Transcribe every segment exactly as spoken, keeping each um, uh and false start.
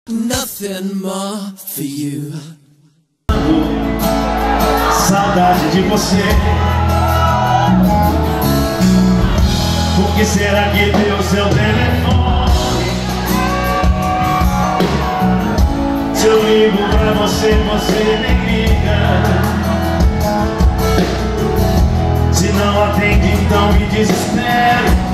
Nothing more for you. Saudade de você. Por que será que deu seu telefone? Se eu ligo pra você, você nem liga. Se não atende, então me desespero.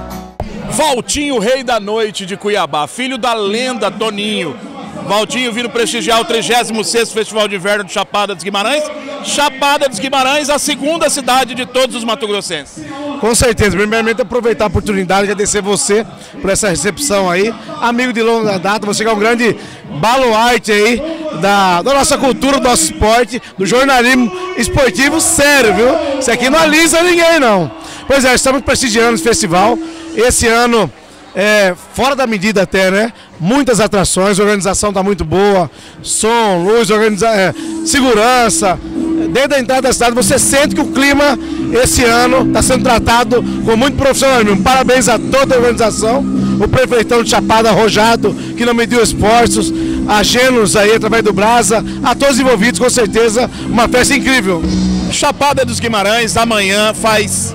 Valtinho, rei da noite de Cuiabá, filho da lenda Toninho. Valtinho vindo prestigiar o trigésimo sexto Festival de Inverno de Chapada dos Guimarães. Chapada dos Guimarães, a segunda cidade de todos os mato-grossenses. Com certeza, primeiramente aproveitar a oportunidade, agradecer você por essa recepção aí. Amigo de longa data, você que é um grande baluarte aí da, da nossa cultura, do nosso esporte, do jornalismo esportivo sério, viu? Isso aqui não alisa ninguém não. Pois é, estamos prestigiando esse festival. Esse ano, é, fora da medida até, né? Muitas atrações, a organização está muito boa, som, luz, organiza é, segurança. Desde a entrada da cidade você sente que o clima esse ano está sendo tratado com muito profissionalismo. Parabéns a toda a organização, o prefeitão de Chapada Rojado, que não mediu esforços, a Genos aí através do Brasa, a todos envolvidos, com certeza uma festa incrível. Chapada dos Guimarães amanhã faz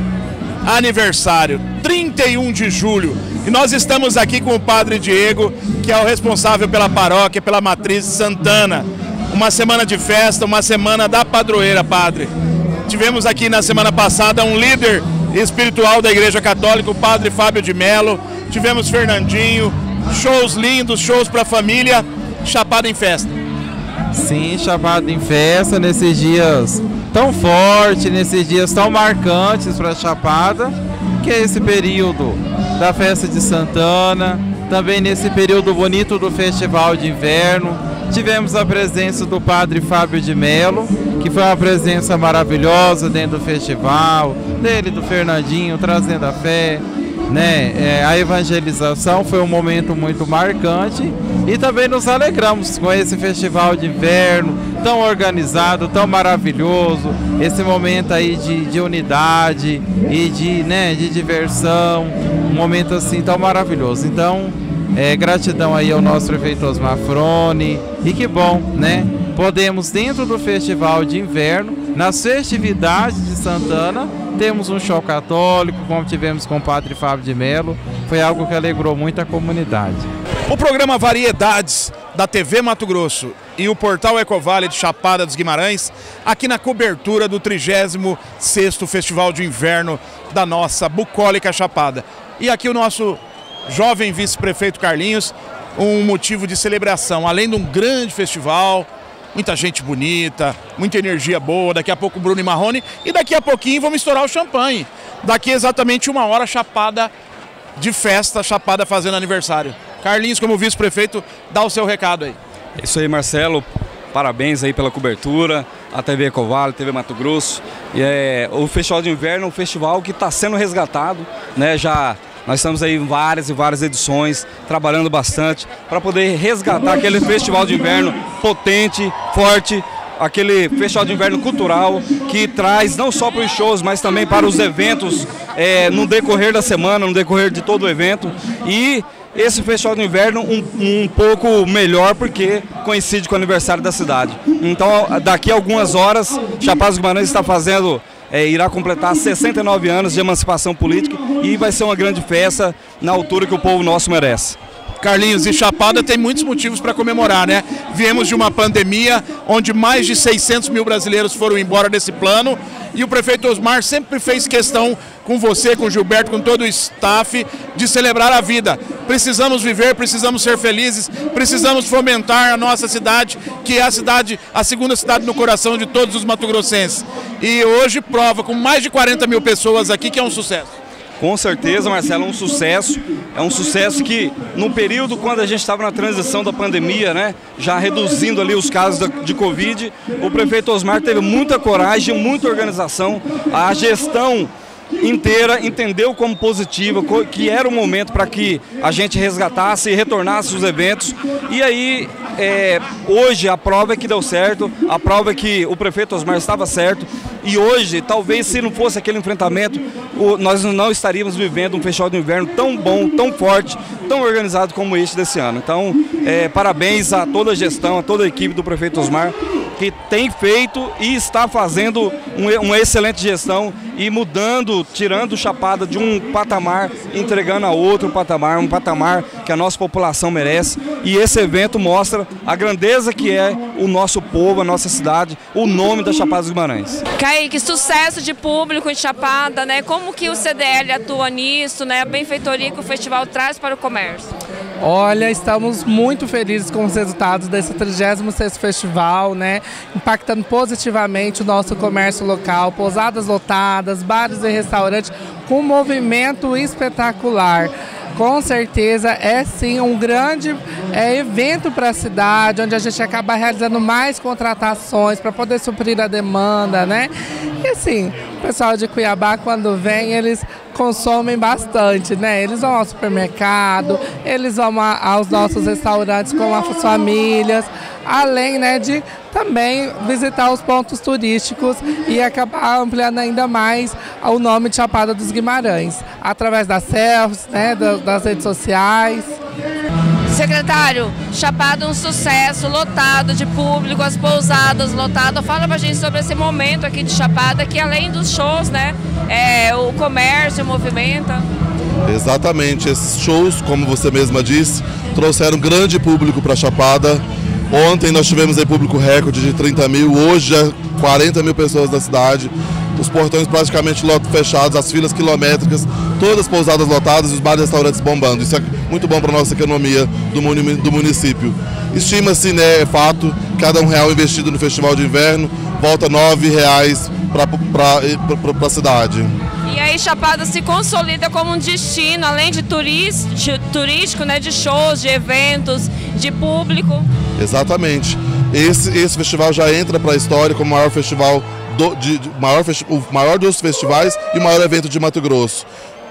aniversário, trinta e um de julho, e nós estamos aqui com o Padre Diego, que é o responsável pela paróquia, pela matriz Santana. Uma semana de festa, uma semana da padroeira, Padre. Tivemos aqui na semana passada um líder espiritual da Igreja Católica, o Padre Fábio de Mello. Tivemos Fernandinho, shows lindos, shows para a família. Chapada em festa. Sim, Chapada em festa, nesses dias tão fortes, nesses dias tão marcantes para a Chapada, que é esse período da festa de Santana, também nesse período bonito do Festival de Inverno. Tivemos a presença do Padre Fábio de Mello, que foi uma presença maravilhosa dentro do festival, dele, do Fernandinho, trazendo a fé, né? É, a evangelização foi um momento muito marcante e também nos alegramos com esse Festival de Inverno tão organizado, tão maravilhoso, esse momento aí de, de unidade e de, né, de diversão, um momento assim tão maravilhoso. Então, É, gratidão aí ao nosso prefeito Osmar Frone, e que bom, né? Podemos, dentro do Festival de Inverno, nas festividades de Santana, temos um show católico, como tivemos com o Padre Fábio de Mello. Foi algo que alegrou muito a comunidade. O programa Variedades da T V Mato Grosso e o portal Ecovale de Chapada dos Guimarães, aqui na cobertura do trigésimo sexto Festival de Inverno da nossa bucólica Chapada. E aqui o nosso jovem vice-prefeito Carlinhos, um motivo de celebração, além de um grande festival, muita gente bonita, muita energia boa. Daqui a pouco o Bruno e Marrone, e daqui a pouquinho vamos estourar o champanhe. Daqui exatamente uma hora, Chapada de festa, Chapada fazendo aniversário. Carlinhos, como vice-prefeito, dá o seu recado aí. É isso aí, Marcelo, parabéns aí pela cobertura, a T V Ecovale, T V Mato Grosso. E é, o Festival de Inverno é um festival que está sendo resgatado, né, já... Nós estamos aí em várias e várias edições, trabalhando bastante para poder resgatar aquele festival de inverno potente, forte, aquele festival de inverno cultural que traz não só para os shows, mas também para os eventos é, no decorrer da semana, no decorrer de todo o evento. E esse festival de inverno um, um pouco melhor porque coincide com o aniversário da cidade. Então, daqui a algumas horas, Chapada dos Guimarães está fazendo... É, irá completar sessenta e nove anos de emancipação política e vai ser uma grande festa na altura que o povo nosso merece. Carlinhos, e Chapada tem muitos motivos para comemorar, né? Viemos de uma pandemia onde mais de seiscentos mil brasileiros foram embora desse plano, e o prefeito Osmar sempre fez questão, com você, com o Gilberto, com todo o staff, de celebrar a vida. Precisamos viver, precisamos ser felizes, precisamos fomentar a nossa cidade, que é a cidade, a segunda cidade no coração de todos os mato-grossenses. E hoje prova, com mais de quarenta mil pessoas aqui, que é um sucesso. Com certeza, Marcelo, é um sucesso. É um sucesso que, no período quando a gente estava na transição da pandemia, né, já reduzindo ali os casos de Covid, o prefeito Osmar teve muita coragem, muita organização. A gestão inteira entendeu como positiva, que era o momento para que a gente resgatasse e retornasse os eventos. E aí, é, hoje a prova é que deu certo, a prova é que o prefeito Osmar estava certo. E hoje, talvez se não fosse aquele enfrentamento, o, nós não estaríamos vivendo um festival de inverno tão bom, tão forte, tão organizado como este desse ano. Então, é, parabéns a toda a gestão, a toda a equipe do prefeito Osmar, que tem feito e está fazendo um, uma excelente gestão e mudando, tirando Chapada de um patamar, entregando a outro patamar, um patamar que a nossa população merece. E esse evento mostra a grandeza que é o nosso povo, a nossa cidade, o nome da Chapada dos Guimarães. Kaique, sucesso de público em Chapada, né? Como que o C D L atua nisso, né? A benfeitoria que o festival traz para o comércio? Olha, estamos muito felizes com os resultados desse trigésimo sexto festival, né? Impactando positivamente o nosso comércio local, pousadas lotadas, bares e restaurantes, com um movimento espetacular. Com certeza é sim um grande é, evento para a cidade, onde a gente acaba realizando mais contratações para poder suprir a demanda, né? E assim, o pessoal de Cuiabá, quando vem, eles consomem bastante, né? Eles vão ao supermercado, eles vão a, aos nossos restaurantes com as famílias, além, né, de também visitar os pontos turísticos e acabar ampliando ainda mais o nome de Chapada dos Guimarães, através das selfies, né, das redes sociais. Secretário, Chapada um sucesso, lotado de público, as pousadas lotadas. Fala pra gente sobre esse momento aqui de Chapada, que além dos shows, né, é, o comércio movimenta. Exatamente, esses shows, como você mesma disse, trouxeram grande público para Chapada. Ontem nós tivemos aí público recorde de trinta mil, hoje já quarenta mil pessoas na cidade. Os portões praticamente fechados, as filas quilométricas, todas as pousadas lotadas e os bares e restaurantes bombando. Isso é muito bom para a nossa economia do município. Estima-se, né, é fato, cada um real investido no Festival de Inverno volta nove reais para a cidade. E aí Chapada se consolida como um destino, além de turístico, né, de shows, de eventos, de público. Exatamente. Esse, esse festival já entra para a história como o maior festival, do, de, de, maior, o maior dos festivais e o maior evento de Mato Grosso.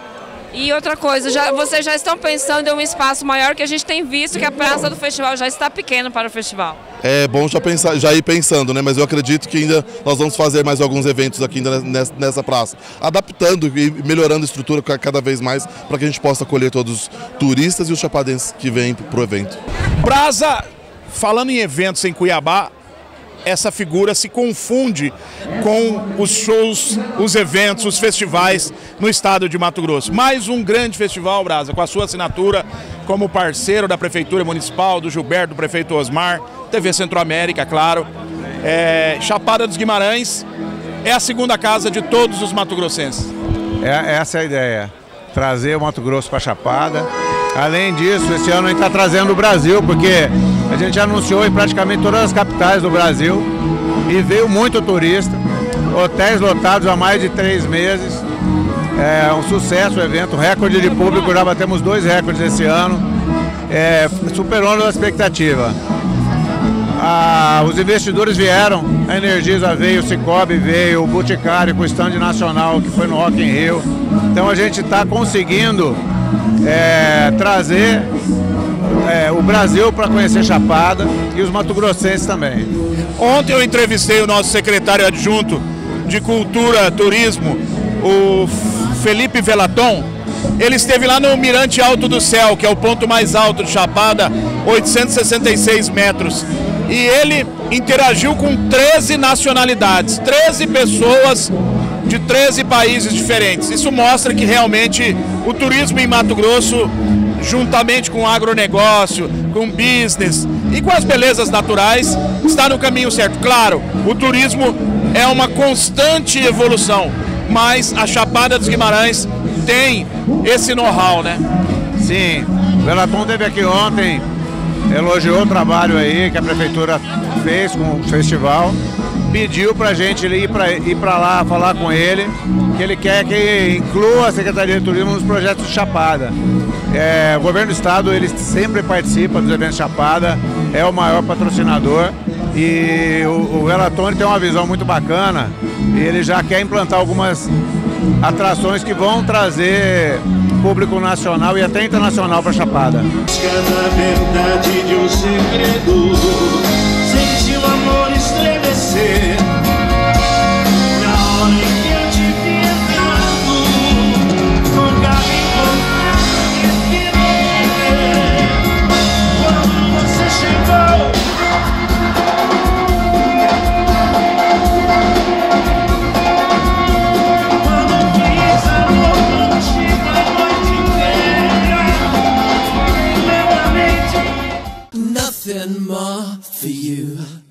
E outra coisa, já, vocês já estão pensando em um espaço maior, que a gente tem visto que a praça do festival já está pequena para o festival. É bom já, pensar, já ir pensando, né? Mas eu acredito que ainda nós vamos fazer mais alguns eventos aqui ainda nessa, nessa praça, adaptando e melhorando a estrutura cada vez mais para que a gente possa acolher todos os turistas e os chapadenses que vêm para o evento. Brasa, falando em eventos em Cuiabá, essa figura se confunde com os shows, os eventos, os festivais no estado de Mato Grosso. Mais um grande festival, Brasa, com a sua assinatura como parceiro da Prefeitura Municipal, do Gilberto, do prefeito Osmar, T V Centro-América, claro. É, Chapada dos Guimarães é a segunda casa de todos os mato-grossenses. É, essa é a ideia, trazer o Mato Grosso para Chapada. Além disso, esse ano a gente está trazendo o Brasil, porque a gente anunciou em praticamente todas as capitais do Brasil e veio muito turista, hotéis lotados há mais de três meses, é um sucesso o evento, recorde de público, já batemos dois recordes esse ano, é, superando a expectativa. Ah, os investidores vieram, a Energisa veio, o Cicobi veio, o Boticário com o stand nacional que foi no Rock in Rio, então a gente está conseguindo É, trazer é, o Brasil para conhecer Chapada e os mato-grossenses também. Ontem eu entrevistei o nosso secretário adjunto de Cultura, Turismo, o Felipe Velaton. Ele esteve lá no Mirante Alto do Céu, que é o ponto mais alto de Chapada, oitocentos e sessenta e seis metros. E ele interagiu com treze nacionalidades, treze pessoas de treze países diferentes. Isso mostra que realmente o turismo em Mato Grosso, juntamente com o agronegócio, com o business e com as belezas naturais, está no caminho certo. Claro, o turismo é uma constante evolução, mas a Chapada dos Guimarães tem esse know-how, né? Sim, o Velaton esteve aqui ontem, elogiou o trabalho aí que a prefeitura fez com o festival, pediu para a gente ir para ir para lá falar com ele, que ele quer que inclua a Secretaria de Turismo nos projetos de Chapada. É, o governo do estado ele sempre participa dos eventos de Chapada, é o maior patrocinador e o, o Velaton tem uma visão muito bacana e ele já quer implantar algumas atrações que vão trazer público nacional e até internacional para Chapada. Cada verdade de um segredo, senti o amor estremecer. Na hora em que eu te vi entrando, com carro encontrado e que não ver. Quando você chegou, quando fiz amor contigo a noite inteira, lentamente. Nothing more for you.